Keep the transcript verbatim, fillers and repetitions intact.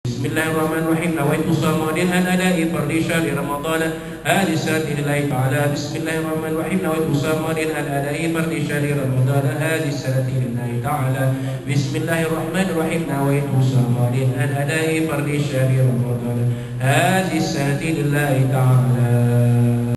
بسم الله الرحمن الرحيم. نويت صوم عن أداء فرض شهر رمضان هذه السنة لله تعالى. بسم الله الرحمن الرحيم. نويت صوم عن أداء فرض شهر رمضان هذه السنة لله تعالى. بسم الله الرحمن الرحيم. نويت صوم عن أداء فرض شهر رمضان هذه السنة لله تعالى.